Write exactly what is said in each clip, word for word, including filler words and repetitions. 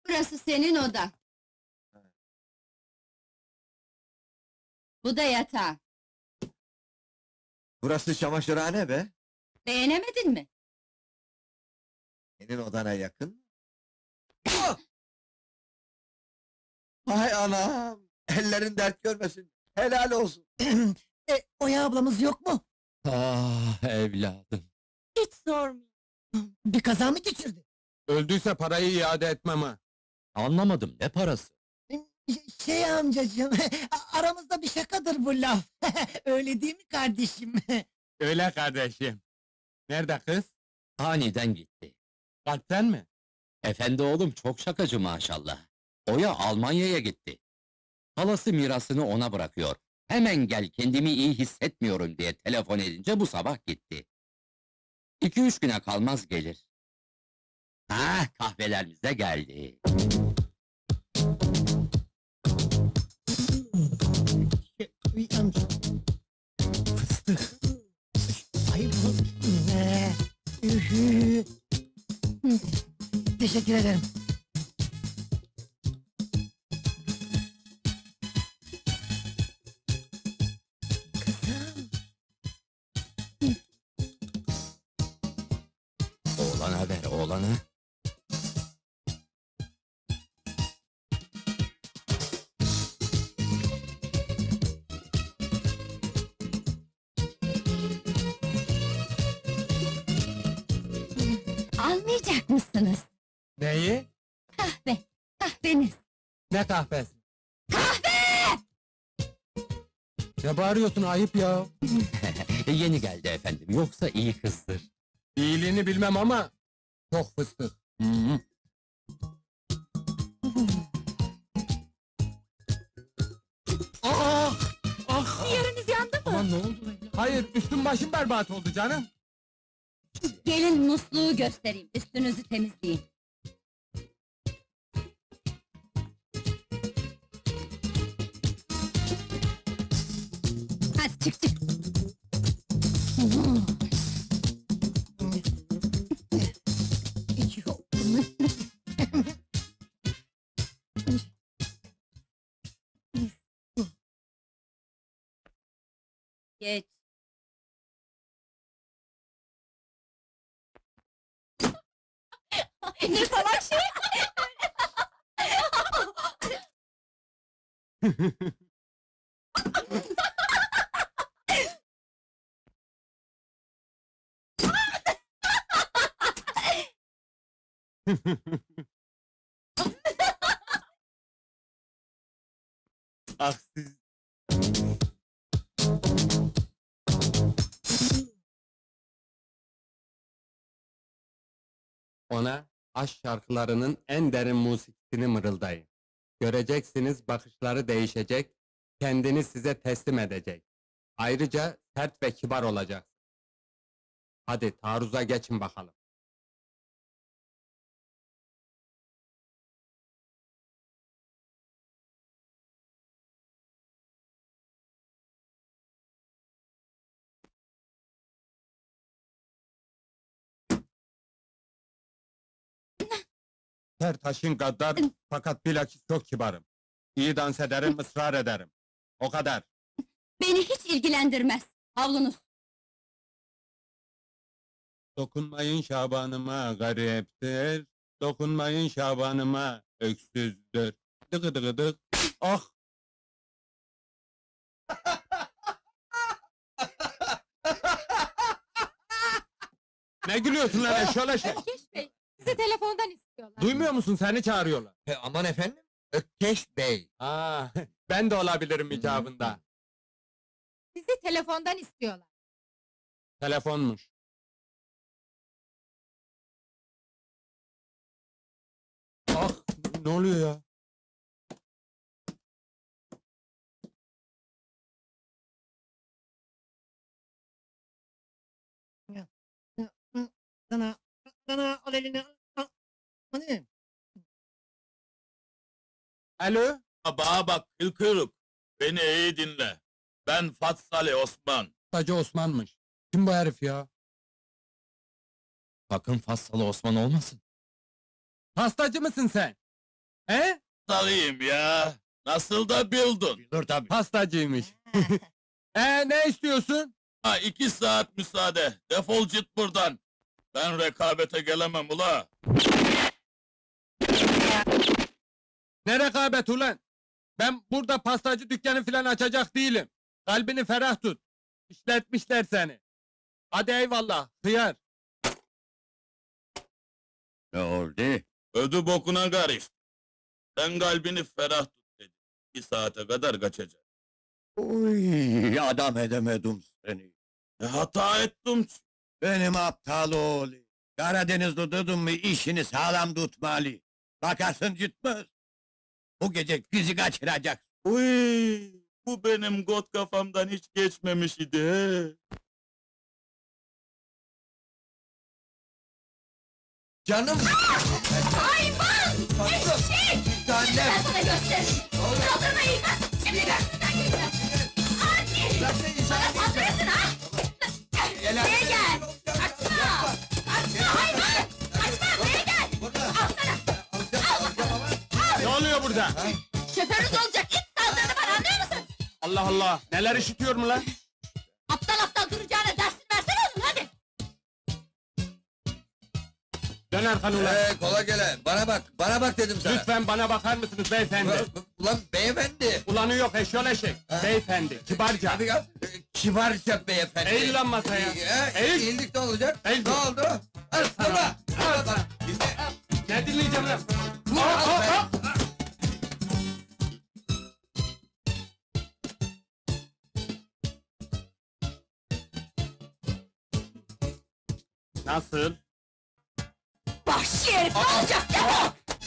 Burası senin odan. Bu da yatağı. Burası çamaşırhane be! Beğenemedin mi? Senin odana yakın. Ah! Hay anam! Ellerin dert görmesin, helal olsun! E, Oya ablamız yok mu? Ah evladım! Hiç sorma. Bir kaza mı geçirdi? Öldüyse parayı iade etmem ha! Anlamadım, ne parası? Ş- Şey amcacığım, aramızda bir şakadır bu laf. Öyle değil mi kardeşim? Öyle kardeşim! Nerede kız? Aniden gitti. Kalpten mi? Efendi oğlum çok şakacı maşallah. Oya Almanya'ya gitti. Halası mirasını ona bırakıyor. Hemen gel, kendimi iyi hissetmiyorum diye telefon edince bu sabah gitti. İki üç güne kalmaz gelir. Ha, kahvelerimiz de geldi. Uy, amca. Fıstık. Ay bu ne? Ühü. Hı, Teşekkür ederim. Kızım. Oğlana ver, oğlana. Almayacak mısınız? Neyi? Kahve, kahveniz. Ne kahvesi? Kahve! Ne bağırıyorsun, ayıp ya! Yeni geldi efendim, yoksa iyi kızdır. İyiliğini bilmem ama çok fıstık. Hı -hı. Ah! Ah! Yeriniz yandı mı? Aman ne oldu? Hayır, üstüm başım berbat oldu canım. Gelin musluğu göstereyim, üstünüzü temizleyin. Hadi çık çık. Yok. Geç. Ne salak şey! Ah siz... Ona aşk şarkılarının en derin musikisini mırıldayın. Göreceksiniz, bakışları değişecek, kendini size teslim edecek. Ayrıca sert ve kibar olacak. Hadi taarruza geçin bakalım. Her taşın gaddar, fakat bilakis çok kibarım. İyi dans ederim, ısrar ederim. O kadar. Beni hiç ilgilendirmez. Havlunuz. Dokunmayın Şabanıma gariptir, dokunmayın Şabanıma öksüzdür. Dıgı dıgı dık. Ah! Ne gülüyorsun lan eşşoğlu eşek? Ökkeş Bey, sizi telefondan istiyorlar. Duymuyor musun, seni çağırıyorlar. E, aman efendim, Ökkeş Bey! Aa, ben de olabilirim icabında. Sizi telefondan istiyorlar. Telefonmuş. Ah, ne oluyor ya? Sana, sana al elini. Al. Hani? Alo? Bana bak kıl kuyruk, beni iyi dinle. Ben Fatsali Osman. Hacı Osman'mış. Kim bu herif ya? Sakın Fassalı Osman olmasın! Hastacı mısın sen? He? Salayım ya. Nasıl da bildin? Dur tabii. Pastacıymış. Ee, ne istiyorsun? Ha iki saat müsaade. Defol git buradan. Ben rekabete gelemem ula. Ne rekabet ulan? Ben burada pastacı dükkanı filan açacak değilim. Kalbini ferah tut. İşletmişler seni. Hadi eyvallah, hıyar. Ne oldu? Ödü bokuna karıştı. Sen kalbini ferah tut dedi. İki saate kadar kaçacak. Uy, adam edemedim seni. E, hata ettim. Benim aptal oğlu. Karadenizli dedim mi işini sağlam tutmalı. Bakarsın gitmez. Bu gece kızı kaçıracak. Uy, bu benim got kafamdan hiç geçmemiş idi. He. Canım. Hayvan! Eşek! Bir tane. Ben sana gösteririm! Saldırmayın! Şimdi görsünler gününü! Hadi! Bana saldırırsın ha! Buraya gel! Kaçma! Kaçma hayvan! Kaçma buraya gel! Al sana! Ne oluyor burada? Şoförünüz olacak it saldırdı bana anlıyor musun? Allah Allah, neler işitiyor mu lan? Aptal aptal duracağına dersini versene onun hadi! Dön arkanı ulan. Ee, kola gele. Bana bak, bana bak dedim sana. Lütfen bana bakar mısınız beyefendi? Ulan, ulan beyefendi. Ulanı yok, eşyol eşek. Ha? Beyefendi, kibarca. Hadi gel. Ee, Kibarca beyefendi. Eğil lan masaya. Ee, Eğil. Eğildik ne olacak? Eğil. Ne oldu? Al sana. Al Al sana. Dinle. Ne dinleyeceğim lan? Vur, Aa, al aa, be. aa! Nasıl? Vahşi herif ne olacak defol!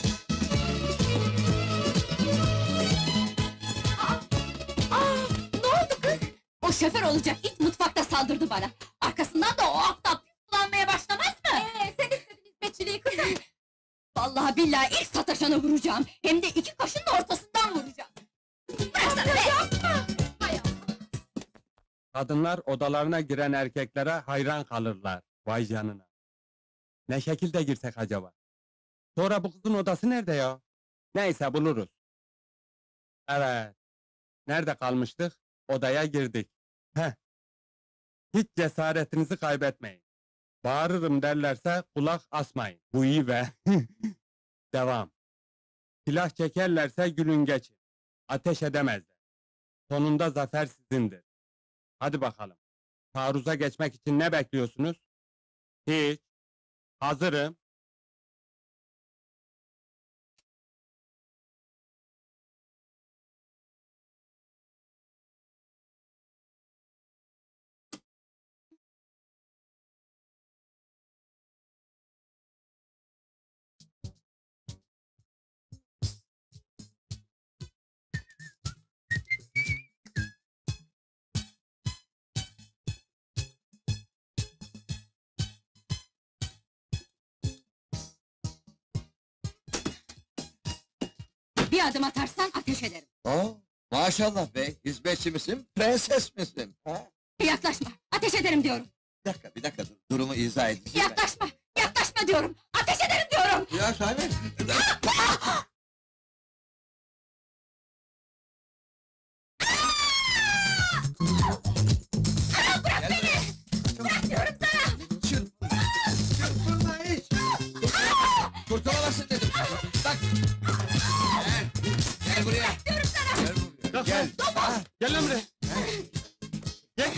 Aa, aa, ne oldu kız? O şoför olacak it mutfakta saldırdı bana. Arkasından da o aptal pis kullanmaya başlamaz mı? Ee, sen istedin hizmetçiliği kızım. Vallahi billahi ilk sataşanı vuracağım. Hem de iki kaşının ortasından vuracağım. Bıraksana be! Yapma! Hay Allah! Kadınlar odalarına giren erkeklere hayran kalırlar. Vay canına. Ne şekilde girsek acaba? Sonra bu kızın odası nerede ya? Neyse buluruz. Evet. Nerede kalmıştık? Odaya girdik. Heh. Hiç cesaretinizi kaybetmeyin. Bağırırım derlerse kulak asmayın. Bu iyi be. Devam. Silah çekerlerse gülün geçin. Ateş edemezler. Sonunda zafer sizindir. Hadi bakalım. Taarruza geçmek için ne bekliyorsunuz? Hiç. Hazırım. Bir adım atarsan ateş ederim. Oo, maşallah be. Hizmetçi misin? Prenses misin? Ha? Yaklaşma! Ateş ederim diyorum! Bir dakika, bir dakika. dur. Durumu izah edeceğim. Yaklaşma! Yaklaşma diyorum! Ateş ederim diyorum! Ya Şahin. Bırak beni! Bırak diyorum sana! Çırpın. Çırpınma hiç. Kurtulamazsın dedim. Bak. Gel. Gel buraya. Diyorum sana! Gel buraya. Kalk Gel. lan. Ha, Gel lan buraya. Gel.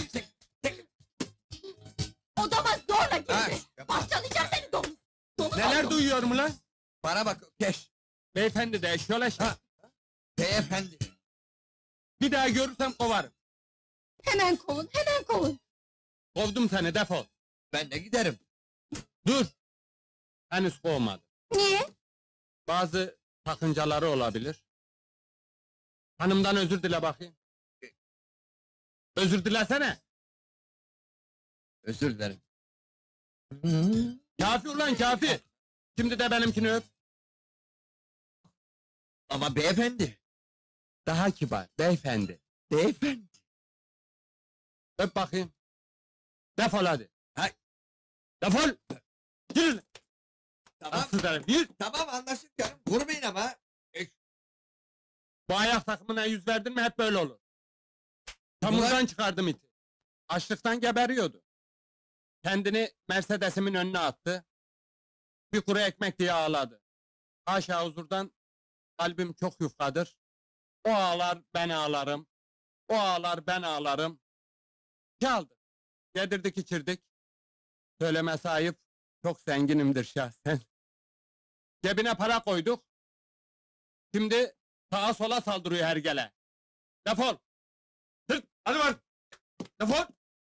Odama zorla ha, girdi! yapma. Parçalayacağım seni domuz! Domuz Neler oldum. duyuyorum lan? Bana bak. Keş. Beyefendi de eşyol eşek. Ha. Beyefendi. Bir daha görürsem kovarım. Hemen kovun, hemen kovun! Kovdum seni, defol. Ben de giderim. Dur. Henüz kovmadı. Niye? Bazı sakıncaları olabilir. Hanımdan özür dile bakayım. Özür dilesene. Özür dilerim. Kafi ulan kafi. Şimdi de benimkini öp. Ama beyefendi. Daha kibar, beyefendi. Beyefendi. Öp bakayım. Defol hadi. Hay. Defol. Yürü. Tamam. Aslı derim, yürü. Tamam anlaştık canım. Vurmayın ama. Bu ayak takımına yüz verdin mi hep böyle olur. Çamurdan çıkardım iti. Açlıktan geberiyordu. Kendini Mercedes'imin önüne attı. Bir kuru ekmek diye ağladı. Haşa huzurdan kalbim çok yufkadır. O ağlar ben ağlarım. O ağlar ben ağlarım. Çaldı. Yedirdik içirdik. Söyleme sahip çok zenginimdir şahsen. Cebine para koyduk. Şimdi sağa sola saldırıyor hergele. Defol! Tırt! Hadi var! Defol!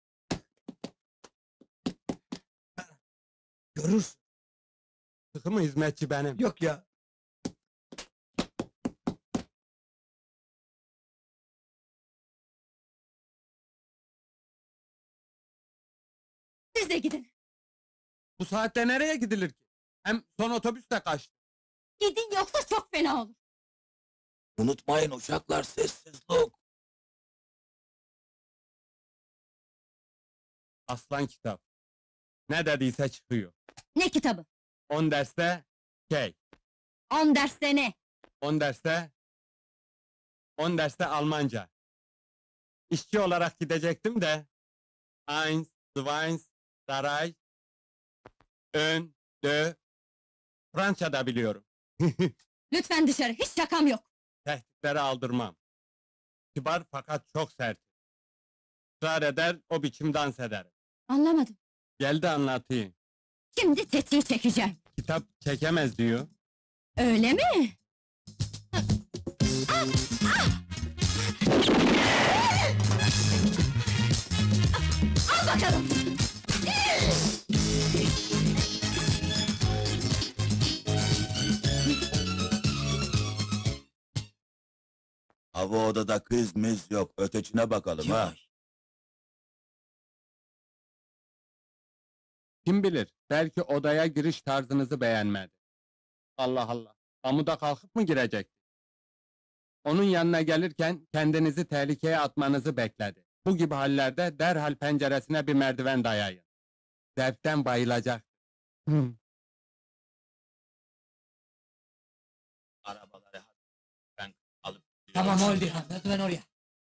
Görürsün. Sıkı mı hizmetçi benim? Yok ya. Siz de gidin. Bu saatte nereye gidilir ki? Hem son otobüs de kaçtı. Gidin yoksa çok fena olur. Unutmayın uşaklar, sessizlik. Aslan kitap. Ne dediyse çıkıyor. Ne kitabı? On derste şey. On derste ne? On derste... On derste Almanca. İşçi olarak gidecektim de... Eins, zwei, drei... Ön, dö... Fransa da biliyorum. Lütfen dışarı, hiç şakam yok. Tehditleri aldırmam. Kibar fakat çok sert. Israr eder, o biçim dans eder. Anlamadım. Gel de anlatayım. Şimdi tetiği çekeceğim. Kitap çekemez diyor. Öyle mi? Al bakalım! Hava odada kız mız yok, ötecine bakalım ha. Kim bilir, belki odaya giriş tarzınızı beğenmedi. Allah Allah, amuda kalkıp mı girecek? Onun yanına gelirken kendinizi tehlikeye atmanızı bekledi. Bu gibi hallerde derhal penceresine bir merdiven dayayın. Zevkten bayılacak. Hı. Arabaları ben alıp Tamam oldu ya. Merdiven oraya.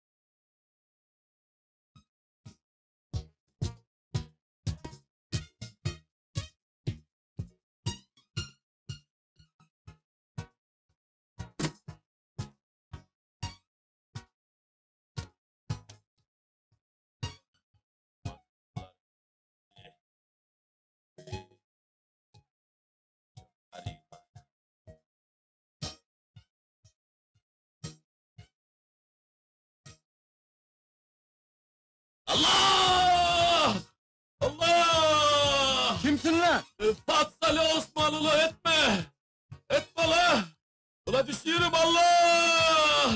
Allah! Allah! Kimsin lan? Fatsalı Osmanlılı etme! Etme la! Ula düşüyorum Allah!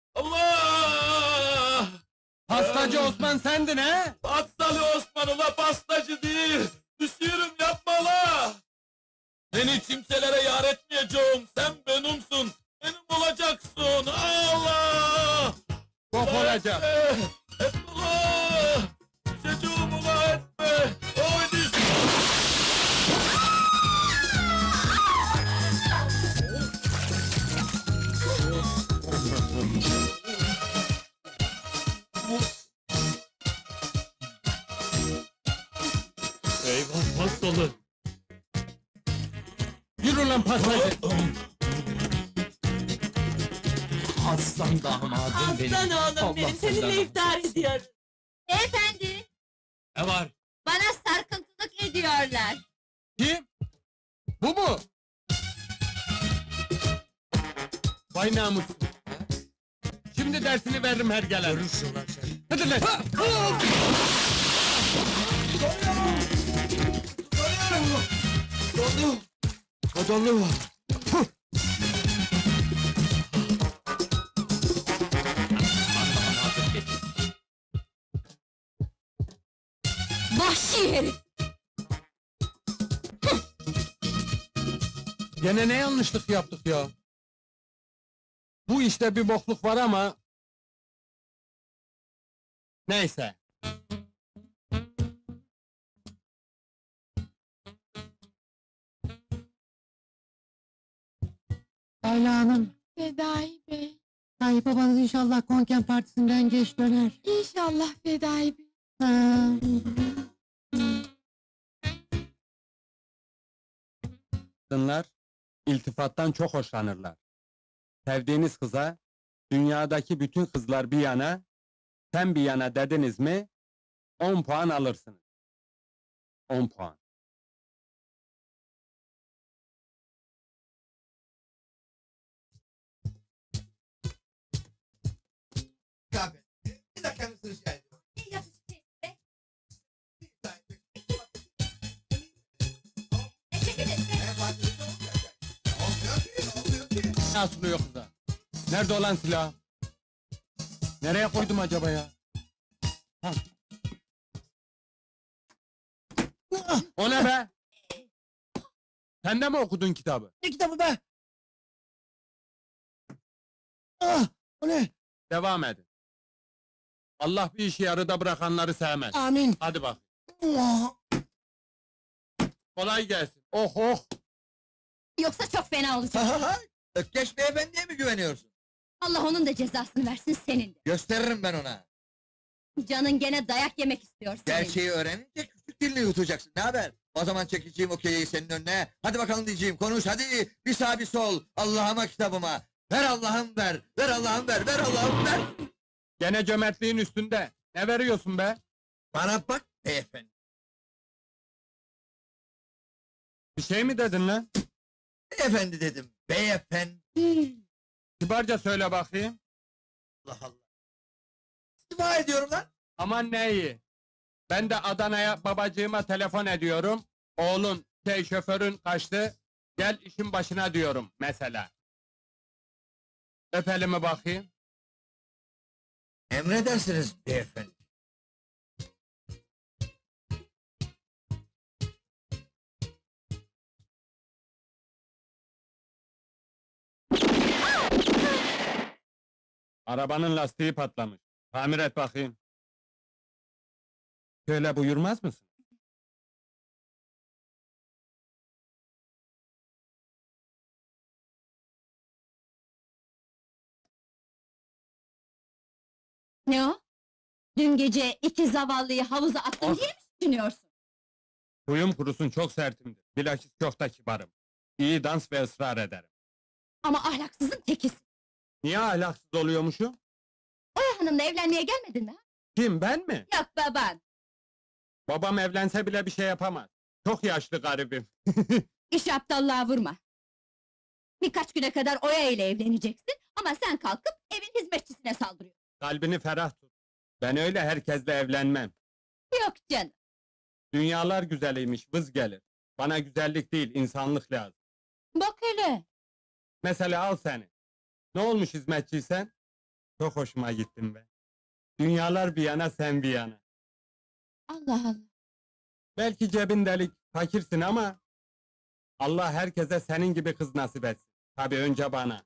Allah! Pastacı Osman sendin he? Fatsalı Osmanlıla pastacı değil! Düşüyorum yapma la! Seni kimselere yar etmeyeceğim, sen benimsin! Benim olacaksın, Allah! Bok olacak. Etme! Etme la! Düşeceğim ula etme! Oy düş! Eyvah pastalı. Yürü lan pastacı. Aslan damadım benim. Aslan oğlum Allah benim, senden seninle iftar ediyorum. Beyefendi, Ne var? bana sarkıntılık ediyorlar. Kim? Bu mu? Vay namussuz. Şimdi dersini veririm hergele. Görürsün lan sen. Hadi lan. Dolu. O dolu. Vahşi herif! Gene ne yanlışlık yaptık ya? Bu işte bir bokluk var ama... Neyse. Ayla Hanım. Fedai Bey. Ay babanız inşallah konken partisinden geç döner. İnşallah Fedai Bey. Ha. Kadınlar iltifattan çok hoşlanırlar. Sevdiğiniz kıza dünyadaki bütün kızlar bir yana, sen bir yana dediniz mi on puan alırsınız. on puan. Kahve. Bir dakikanızı rica ediyorum. Olmuyor ki, olmuyor ki. Ne asılıyor kıza? Nerede olan silah? Nereye koydum acaba ya? Ha. O ne be? Sen de mi okudun kitabı? Ne kitabı be? Ah, o ne? Devam edin. Allah bir işi yarıda bırakanları sevmez. Amin. Hadi bak. Ah, Kolay gelsin. Oh oh. Yoksa çok fena olacak. Ha ha ha! Ökkeş beyefendiye mi güveniyorsun? Allah onun da cezasını versin senin de. Gösteririm ben ona. Canın gene dayak yemek istiyor senin. Gerçeği öğrenince küçük dilini yutacaksın. Ne haber? O zaman çekeceğim okeyi senin önüne. Hadi bakalım diyeceğim. Konuş hadi. Bir sağ bir sol. Allah'ıma kitabıma. Ver Allah'ım ver. Ver Allah'ım ver. Ver Allah'ım ver. Gene cömertliğin üstünde. Ne veriyorsun be? Bana bak beyefendi. Bir şey mi dedin lan? Beyefendi dedim. Beyefendi. Kibarca söyle bakayım. Allah Allah. İstifa ediyorum lan. Aman ne iyi. Ben de Adana'ya babacığıma telefon ediyorum. Oğlun, şey şoförün kaçtı. Gel işin başına diyorum mesela. Öp elimi bakayım. Emredersiniz beyefendi. Arabanın lastiği patlamış. Tamir et bakayım. Şöyle buyurmaz mısın? Ne o? Dün gece iki zavallıyı havuza attın Ah. diye mi düşünüyorsun? Huyum kurusun çok sertimdir. Bilakis çok da kibarım. İyi dans ve ısrar ederim. Ama ahlaksızın tekisin. Niye ahlaksız oluyormuşum? Oya Hanım'la evlenmeye gelmedin mi? ha? Kim, ben mi? Yok baban. Babam evlense bile bir şey yapamaz. Çok yaşlı garibim. İş aptallığa vurma. Birkaç güne kadar Oya ile evleneceksin ama sen kalkıp evin hizmetçisine saldırıyorsun. Kalbini ferah tut. Ben öyle herkesle evlenmem. Yok canım. Dünyalar güzeliymiş, vız gelir. Bana güzellik değil, insanlık lazım. Bak hele. Mesela al seni. Ne olmuş hizmetçiysen? Çok hoşuma gittin be. Dünyalar bir yana, sen bir yana. Allah Allah. Belki cebin delik, fakirsin ama... Allah herkese senin gibi kız nasip etsin. Tabii önce bana.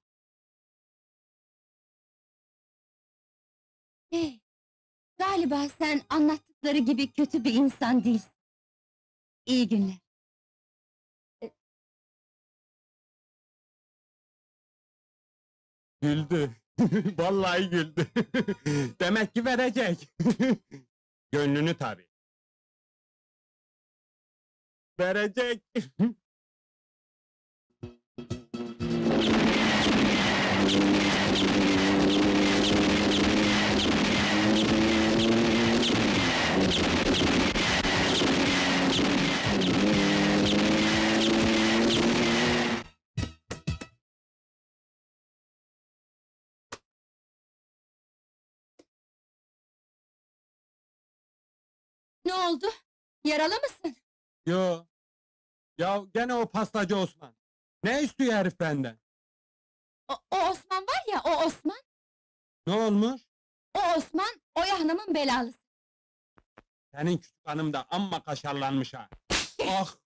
Hey, galiba sen anlattıkları gibi kötü bir insan değilsin. İyi günler. Güldü. Vallahi güldü. Demek ki verecek. Gönlünü tabii. Verecek. Ne oldu? Yaralı mısın? Yo. Ya gene o pastacı Osman. Ne istiyor herif benden? O, o Osman var ya, o Osman. Ne olmuş? O Osman, Oya Hanım'ın belalısı. Senin küçük hanım da amma kaşarlanmış ha. Ah!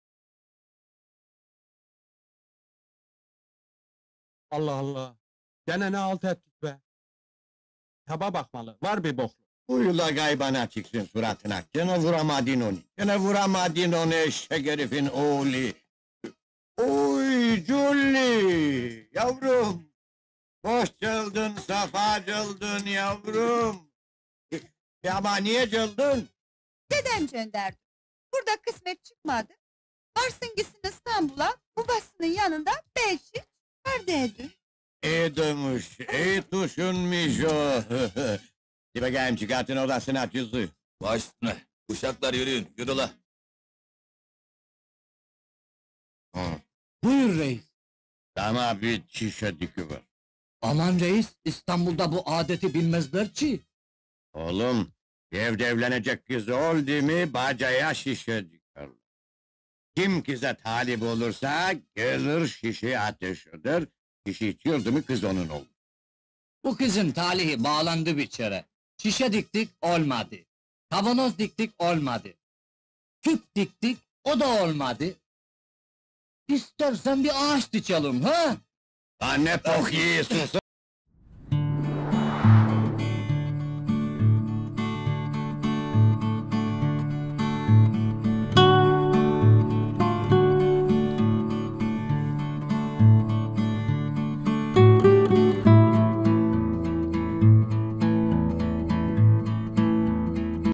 Allah Allah! Gene ne halt ettik be? Taba bakmalı, var bir bokluk. Uyula gaybana çıksın suratına. Gene vuramadın onu. Gene vuramadın onu eşek herifin oğlu. Oy Julli! Yavrum! Hoş geldin, safa geldin yavrum. Ya ama niye geldin? Dedem gönderdi. Burada kısmet çıkmadı. Varsın gitsin İstanbul'a, babasının yanında beş yıl çıkar dedi. İyi demiş, iyi düşünmüş o. Hadi bakayım çıkartın odasına at yüzü. Baş üstüne. Uşaklar yürüyün, yürü la. Buyur reis. Sana bir şişe dikü var. Aman reis, İstanbul'da bu adeti bilmezler ki. Oğlum, evde evlenecek kız oldu mu bacaya şişe diker. Kim kıza talip olursa gelir şişe ateşidir. Şişe içiyordu mu kız onun olur. Bu kızın talihi bağlandı bir kere. Şişe diktik, olmadı. Kavanoz diktik, olmadı. Tüp diktik, o da olmadı. İstersen bir ağaç diçelim, ha? Anne pok yiyorsun